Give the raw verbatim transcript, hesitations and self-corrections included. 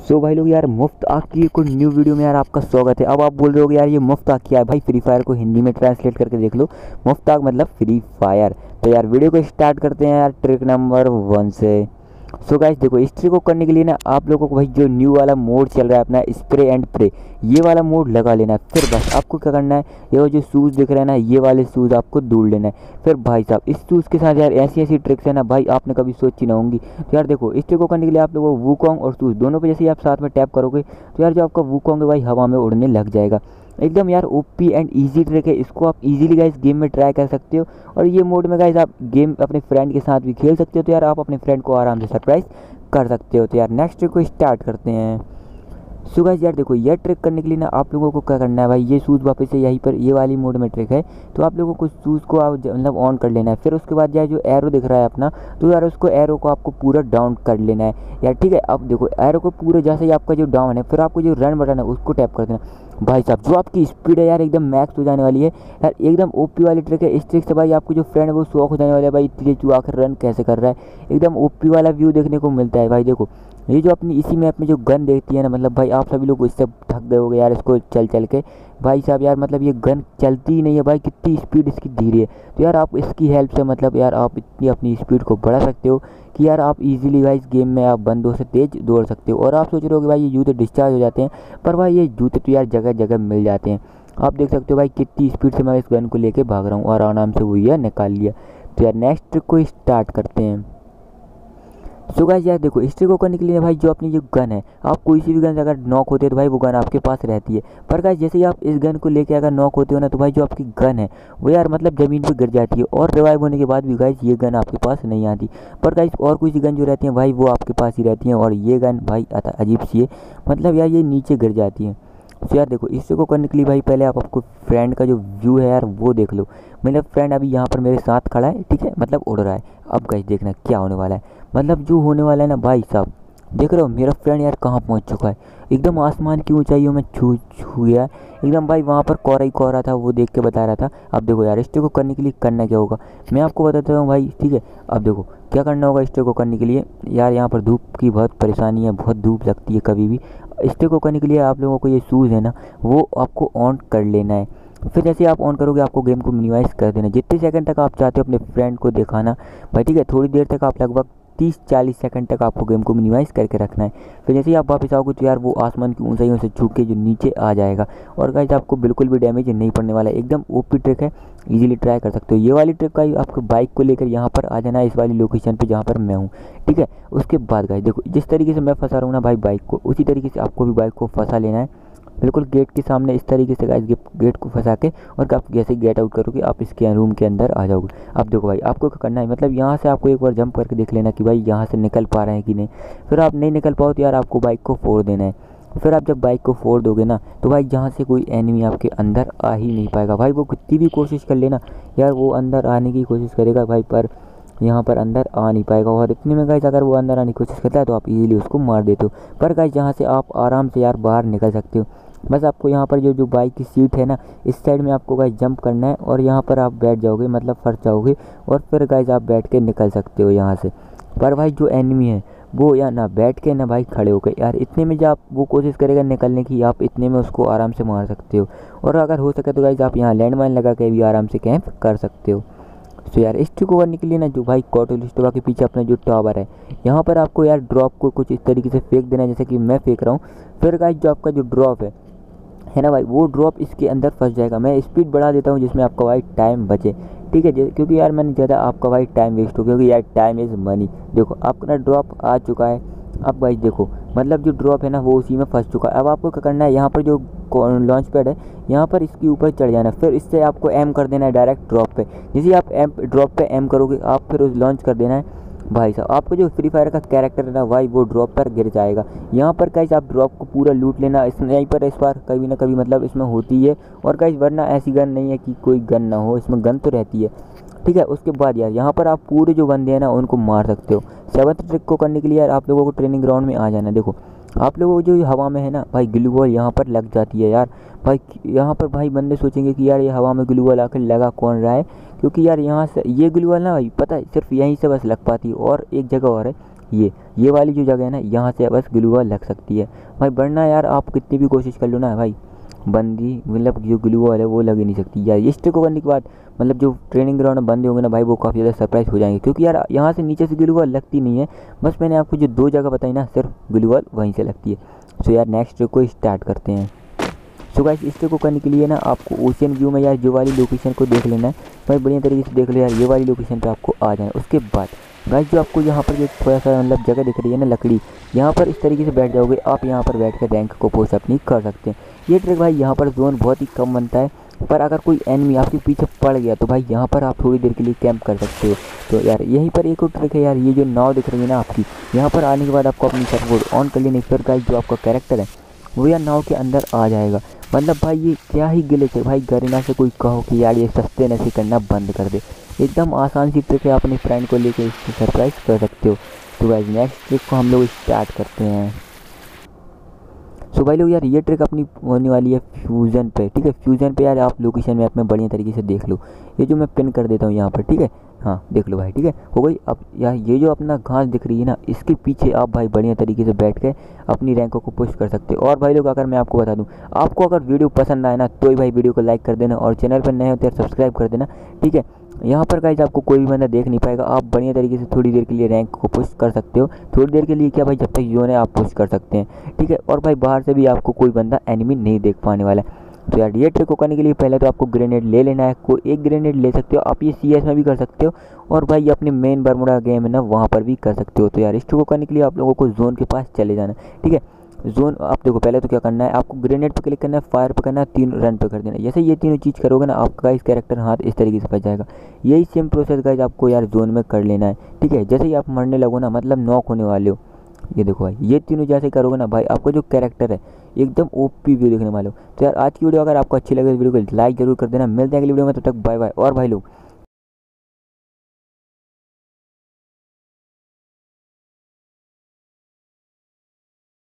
सो भाई लोग यार मुफ्त आग की कोई न्यू वीडियो में यार आपका स्वागत है। अब आप बोल रहे हो यार ये मुफ्त आग क्या है भाई, फ्री फायर को हिंदी में ट्रांसलेट करके देख लो, मुफ्त आग मतलब फ्री फायर। तो यार वीडियो को स्टार्ट करते हैं यार ट्रिक नंबर वन से। सो गाइस देखो, इस ट्रिक को करने के लिए ना आप लोगों को भाई जो न्यू वाला मोड चल रहा है अपना स्प्रे एंड प्रे, ये वाला मोड लगा लेना है। फिर बस आपको क्या करना है, ये जो शूज़ दिख रहे हैं ना, ये वाले शूज़ आपको ढूंढ लेना है। फिर भाई साहब इस शूज़ के साथ यार ऐसी ऐसी ट्रिक्स है ना भाई, आपने कभी सोची ना होंगी। तो यार देखो, इस ट्रिक को करने के लिए आप लोगों को वूकॉन्ग और शूज़ दोनों पे जैसे ही आप साथ में टैप करोगे तो यार जो आपका वूकॉन्ग है भाई हवा में उड़ने लग जाएगा। एकदम यार ओपी एंड इजी ट्रिक है, इसको आप इजीली गाइस गेम में ट्राई कर सकते हो। और ये मोड में गाइस आप गेम अपने फ्रेंड के साथ भी खेल सकते हो, तो यार आप अपने फ्रेंड को आराम से सरप्राइज कर सकते हो। तो यार नेक्स्ट ट्रिक को स्टार्ट करते हैं। सो गाइस यार देखो, यह ट्रिक करने के लिए ना आप लोगों को क्या करना है भाई, ये शूज़ वापस से यहीं पर ये वाली मोड में ट्रिक है, तो आप लोगों को शूज़ को आप मतलब ऑन कर लेना है। फिर उसके बाद यार जो एरो दिख रहा है अपना, तो यार उसको एरो को आपको पूरा डाउन कर लेना है यार, ठीक है। अब देखो एरो को पूरे जैसे ही आपका जो डाउन है, फिर आपको जो रन बटन है उसको टैप कर देना। भाई साहब जो आपकी स्पीड है यार एकदम मैक्स हो जाने वाली है यार, एकदम ओपी वाली ट्रिक है। इस ट्रिक से भाई आपको जो फ्रेंड है वो शौक हो जाने वाला है भाई, इतनी तू आखिर रन कैसे कर रहा है। एकदम ओपी वाला व्यू देखने को मिलता है भाई। देखो ये जो अपनी इसी मैप में जो गन देखती है ना, मतलब भाई आप सभी लोग इससे थक गए होगे यार इसको चल चल के। भाई साहब यार मतलब ये गन चलती ही नहीं है भाई, कितनी स्पीड इसकी धीरे है। तो यार आप इसकी हेल्प से मतलब यार आप इतनी अपनी स्पीड को बढ़ा सकते हो कि यार आप इजीली भाई इस गेम में आप बंदों से तेज़ दौड़ सकते हो। और आप सोच रहे हो कि भाई ये जूते डिस्चार्ज हो जाते हैं, पर भाई ये जूते तो यार जगह जगह मिल जाते हैं। आप देख सकते हो भाई कितनी स्पीड से मैं इस गन को लेके भाग रहा हूँ और आराम से वही है निकाल लिया। तो यार नेक्स्ट ट्रिक को स्टार्ट करते हैं। सो गाइस यार देखो, इस ट्रिक को करने के लिए भाई जो अपनी जो गन है, आप कोई सी भी गन से अगर नॉक होते हो तो भाई वो गन आपके पास रहती है। पर गाइस जैसे ही आप इस गन को लेके अगर नॉक होते हो ना, तो भाई जो आपकी गन है वो यार मतलब ज़मीन पे गिर जाती है और रिवाइव होने के बाद भी गाइस ये गन आपके पास नहीं आती। पर गाइस और कोई सी गन जो रहती है भाई वो आपके पास ही रहती है, और ये गन भाई अजीब सी है, मतलब यार ये नीचे गिर जाती है। तो यार देखो, इस को करने के लिए भाई पहले आप आपको फ्रेंड का जो व्यू है यार वो देख लो। मतलब फ्रेंड अभी यहाँ पर मेरे साथ खड़ा है, ठीक है, मतलब उड़ रहा है। अब गाइस देखना क्या होने वाला है, मतलब जो होने वाला है ना भाई साहब, देख रहे हो मेरा फ्रेंड यार कहाँ पहुँच चुका है, एकदम आसमान की ऊंचाइयों में छू छू गया एकदम भाई। वहाँ पर कोहरा ही कोहरा था, वो देख के बता रहा था। अब देखो यार इस को करने के लिए करना क्या होगा मैं आपको बताता हूँ भाई, ठीक है। अब देखो क्या करना होगा इस को करने के लिए, यार यहाँ पर धूप की बहुत परेशानी है, बहुत धूप लगती है कभी भी। इस को करने के लिए आप लोगों को ये शूज़ है ना वो आपको ऑन कर लेना है। फिर जैसे आप ऑन करोगे आपको गेम को मिनिमाइज़ कर देना, जितने सेकंड तक आप चाहते हो अपने फ्रेंड को दिखाना भाई, ठीक है। थोड़ी देर तक आप लगभग तीस चालीस सेकंड तक आपको गेम को मिनिमाइज़ करके रखना है। फिर जैसे ही आप वापस आओगे तो यार वो आसमान की ऊंचाइयों से छू के जो नीचे आ जाएगा, और गाइस आपको बिल्कुल भी डैमेज नहीं पड़ने वाला है। एकदम ओपी ट्रिक है, इजीली ट्राई कर सकते हो। ये वाली ट्रिक का आपको बाइक को लेकर यहाँ पर आ जाना है, इस वाली लोकेशन पे जहाँ पर मैं हूँ, ठीक है। उसके बाद गाइस देखो, जिस तरीके से मैं फंसा रहा हूँ ना भाई बाइक को, उसी तरीके से आपको भी बाइक को फंसा लेना है, बिल्कुल गेट के सामने इस तरीके से गाइस गेट को फंसा के, और आप जैसे गेट आउट करोगे आप इसके रूम के अंदर आ जाओगे। अब देखो भाई आपको क्या करना है, मतलब यहाँ से आपको एक बार जंप करके देख लेना कि भाई यहाँ से निकल पा रहे हैं कि नहीं। फिर आप नहीं निकल पाओ तो यार आपको बाइक को फोड़ देना है। फिर आप जब बाइक को फोड़ दोगे ना, तो भाई यहाँ से कोई एनिमी आपके अंदर आ ही नहीं पाएगा भाई। वो कितनी भी कोशिश कर लेना यार, वो अंदर आने की कोशिश करेगा भाई, पर यहाँ पर अंदर आ नहीं पाएगा। और इतने में गाइस अगर वो अंदर आने की कोशिश करता है तो आप इजीली उसको मार देते हो। पर गाइस यहाँ से आप आराम से यार बाहर निकल सकते हो। बस आपको यहाँ पर जो जो बाइक की सीट है ना, इस साइड में आपको गाइस जंप करना है, और यहाँ पर आप बैठ जाओगे, मतलब फंस जाओगे, और फिर गाइस आप बैठ के निकल सकते हो यहाँ से। पर भाई जो एनिमी है वो या ना बैठ के ना भाई खड़े हो गए यार, इतने में जब आप वो कोशिश करेगा निकलने की, आप इतने में उसको आराम से मार सकते हो। और अगर हो सके तो गाइस आप यहाँ लैंडमाइन लगा के भी आराम से कैंप कर सकते हो। तो यार इस ट्रिक को करने के लिए ना जो भाई कॉटोलिस्टोवा के पीछे अपना जो टावर है, यहाँ पर आपको यार ड्रॉप को कुछ इस तरीके से फेंक देना है जैसे कि मैं फेंक रहा हूँ। फिर गाइस जो आपका जो ड्रॉप है है ना भाई, वो ड्रॉप इसके अंदर फंस जाएगा। मैं स्पीड बढ़ा देता हूँ जिसमें आपका भाई टाइम बचे, ठीक है, क्योंकि यार मैंने ज़्यादा आपका भाई टाइम वेस्ट हो, क्योंकि यार टाइम इज़ मनी। देखो आपका ड्रॉप आ चुका है। अब भाई देखो, मतलब जो ड्रॉप है ना वो उसी में फंस चुका है। अब आपको क्या करना है, यहाँ पर जो लॉन्च पैड है यहाँ पर इसके ऊपर चढ़ जाना है, फिर इससे आपको एम कर देना है डायरेक्ट ड्रॉप पे। जैसे आप एम ड्रॉप पे एम करोगे आप फिर उस लॉन्च कर देना है भाई साहब, आपको जो फ्री फायर का कैरेक्टर है ना भाई वो ड्रॉप पर गिर जाएगा। यहाँ पर गाइस आप ड्रॉप को पूरा लूट लेना, इस यहीं पर इस बार कभी ना कभी मतलब इसमें होती है। और गाइस वरना ऐसी गन नहीं है कि कोई गन ना हो, इसमें गन तो रहती है, ठीक है। उसके बाद यार यहाँ पर आप पूरे जो बंदे हैं ना उनको मार सकते हो। सेवन्थ ट्रिक को करने के लिए यार आप लोगों को ट्रेनिंग ग्राउंड में आ जाना। देखो आप लोगों को जो हवा में है ना भाई ग्लू बॉल यहाँ पर लग जाती है यार भाई। यहाँ पर भाई बंदे सोचेंगे कि यार ये हवा में ग्लू बॉल आकर लगा कौन रहा है, क्योंकि यार यहाँ से ये ग्लू बॉल ना भाई पता है सिर्फ यहीं से बस लग पाती है, और एक जगह और है ये ये वाली जो जगह है ना, यहाँ से बस ग्लू वॉल लग सकती है भाई, वरना यार आप कितनी भी कोशिश कर लो ना भाई, बंदी मतलब जो ग्लू वॉल है वो लग ही नहीं सकती यार। इस ट्रिक को करने के बाद मतलब जो ट्रेनिंग ग्राउंड में बंदे होंगे ना भाई, वो काफ़ी ज़्यादा सरप्राइज हो जाएंगे, क्योंकि यार यहाँ से नीचे से ग्लू वॉल लगती नहीं है। बस मैंने आपको जो दो जगह बताई ना, सिर्फ ग्लू वॉल वहीं से लगती है। सो यार नेक्स्ट ट्रिक को स्टार्ट करते हैं। सो गाइस इस ट्रिक को करने के लिए ना आपको ओशन व्यू में यार जो वाली लोकेशन को देख लेना है भाई, बढ़िया तरीके से देख लो यार, ये वाली लोकेशन पे आपको आ जाना है। उसके बाद गाइस जो आपको यहाँ पर जो थोड़ा सा मतलब जगह दिख रही है ना लकड़ी, यहाँ पर इस तरीके से बैठ जाओगे आप, यहाँ पर बैठ कर रैंक को पोस्ट अपनी कर सकते हैं। ये ट्रिक भाई यहाँ पर जोन बहुत ही कम बनता है, पर अगर कोई एनिमी आपके पीछे पड़ गया तो भाई यहाँ पर आप थोड़ी देर के लिए कैंप कर सकते हो। तो यार यहीं पर एक और ट्रिक है यार, ये जो नाव दिख रही है ना आपकी, यहाँ पर आने के बाद आपको अपनी सर्वोड ऑन कर लेनी, फिर गाइस जो आपका कैरेक्टर है वो यार नाव के अंदर आ जाएगा। मतलब भाई ये क्या ही गिलेच है भाई, गरीना से कोई कहो कि यार ये सस्ते नशे करना बंद कर दे, एकदम आसान सी ट्रिक है, अपने फ्रेंड को लेके इसको सरप्राइज कर सकते हो। तो गाइस नेक्स्ट ट्रिक को हम लोग स्टार्ट करते हैं। सो भाई लोग यार ये ट्रिक अपनी होने वाली है फ्यूज़न पे, ठीक है। फ्यूज़न पे यार आप लोकेशन मैप में बढ़िया तरीके से देख लो, ये जो मैं पिन कर देता हूँ यहाँ पर, ठीक है। हाँ देख लो भाई, ठीक है हो गई। अब यार ये जो अपना घास दिख रही है ना, इसके पीछे आप भाई बढ़िया तरीके से बैठ के अपनी रैंकों को पुश कर सकते हो। और भाई लोग अगर मैं आपको बता दूँ, आपको अगर वीडियो पसंद आए ना तो ही भाई वीडियो को लाइक कर देना, और चैनल पर नए हो तो यार सब्सक्राइब कर देना, ठीक है। यहाँ पर गाइस आपको कोई भी बंदा देख नहीं पाएगा, आप बढ़िया तरीके से थोड़ी देर के लिए रैंक को पुश कर सकते हो। थोड़ी देर के लिए क्या भाई, जब तक जोन है आप पुश कर सकते हैं, ठीक है। और भाई बाहर से भी आपको कोई बंदा एनिमी नहीं देख पाने वाला है। तो यार ये ट्रिक को करने के लिए पहले तो आपको ग्रेनेड ले लेना है, कोई एक ग्रेनेड ले सकते हो आप, ये सी एस में भी कर सकते हो, और भाई अपने मेन बरमुडा गेम है ना वहाँ पर भी कर सकते हो। तो यार इस ट्रिक को करने के लिए आप लोगों को जोन के पास चले जाना है, ठीक है। जोन आप देखो, पहले तो क्या करना है, आपको ग्रेनेड पे क्लिक करना है, फायर पे करना है, तीन रन पे कर देना है। जैसे ये तीनों चीज़ करोगे ना, आपका इस कैरेक्टर हाथ इस तरीके से फंस जाएगा। यही सेम प्रोसेस गाइस आपको यार जोन में कर लेना है, ठीक है। जैसे ही आप मरने लगो ना, मतलब नॉक होने वाले हो, ये देखो भाई ये तीनों जैसे करोगे ना भाई, आपका जो कैरेक्टर है एकदम ओपी व्यू देखने वाले हो। तो यार आज की वीडियो अगर आपको अच्छी लगे तो वीडियो को लाइक जरूर कर देना। मिलते हैं अगली वीडियो में, तब तक बाय बाय। और भाई लोग